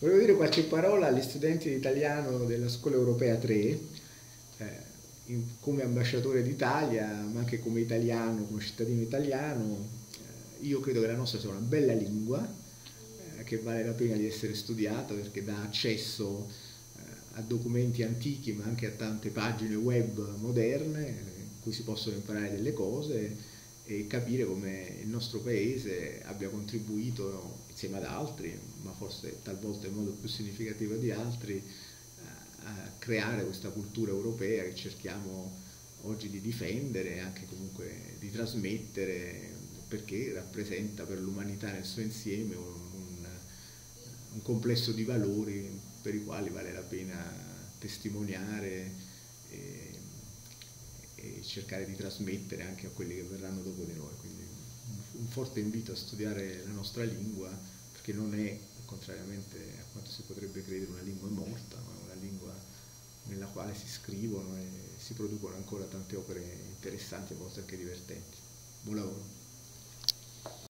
Volevo dire qualche parola agli studenti di italiano della Scuola Europea 3, come ambasciatore d'Italia, ma anche come italiano, come cittadino italiano. Io credo che la nostra sia una bella lingua, che vale la pena di essere studiata perché dà accesso a documenti antichi, ma anche a tante pagine web moderne, in cui si possono imparare delle cose e capire come il nostro paese abbia contribuito insieme ad altri, ma forse talvolta in modo più significativo di altri, a creare questa cultura europea che cerchiamo oggi di difendere e anche comunque di trasmettere, perché rappresenta per l'umanità nel suo insieme un complesso di valori per i quali vale la pena testimoniare e, e cercare di trasmettere anche a quelli che verranno dopo di noi. Quindi un forte invito a studiare la nostra lingua, perché non è, contrariamente a quanto si potrebbe credere, una lingua morta, ma una lingua nella quale si scrivono e si producono ancora tante opere interessanti, a volte anche divertenti. Buon lavoro.